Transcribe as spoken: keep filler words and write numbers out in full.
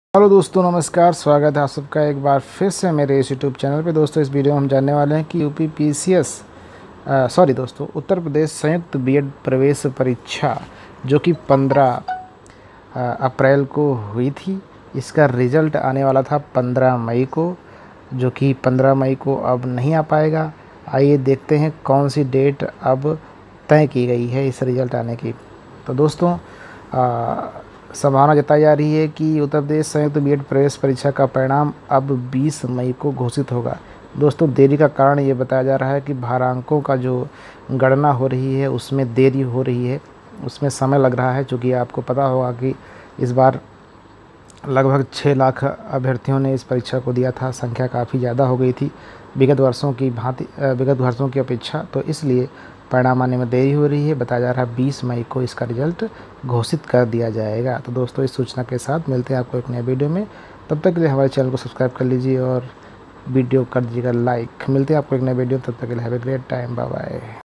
Hello दोस्तों, नमस्कार। स्वागत है आप सबका एक बार फिर से मेरे इस यूट्यूब चैनल पे। दोस्तों, इस वीडियो में हम जानने वाले हैं कि यूपी पीसीएस सॉरी दोस्तों उत्तर प्रदेश संयुक्त बीएड प्रवेश परीक्षा जो कि पंद्रह अप्रैल को हुई थी, इसका रिज़ल्ट आने वाला था पंद्रह मई को, जो कि पंद्रह मई को अब नहीं आ पाएगा। आइए देखते हैं कौन सी डेट अब तय की गई है इस रिज़ल्ट आने की। तो दोस्तों, आ, संभावना जताई जा रही है कि उत्तर प्रदेश संयुक्त बीएड प्रवेश परीक्षा का परिणाम अब बीस मई को घोषित होगा। दोस्तों, देरी का कारण ये बताया जा रहा है कि भारांकों का जो गणना हो रही है उसमें देरी हो रही है, उसमें समय लग रहा है। चूँकि आपको पता होगा कि इस बार लगभग छः लाख अभ्यर्थियों ने इस परीक्षा को दिया था। संख्या काफ़ी ज़्यादा हो गई थी विगत वर्षों की भांति विगत वर्षों की अपेक्षा, तो इसलिए परिणाम आने में देरी हो रही है। बताया जा रहा है बीस मई को इसका रिजल्ट घोषित कर दिया जाएगा। तो दोस्तों, इस सूचना के साथ मिलते हैं आपको एक नए वीडियो में। तब तक के लिए हमारे चैनल को सब्सक्राइब कर लीजिए और वीडियो कर दीजिएगा लाइक। मिलते हैं आपको एक नए वीडियो, तब तक के लिए have a great time, bye bye.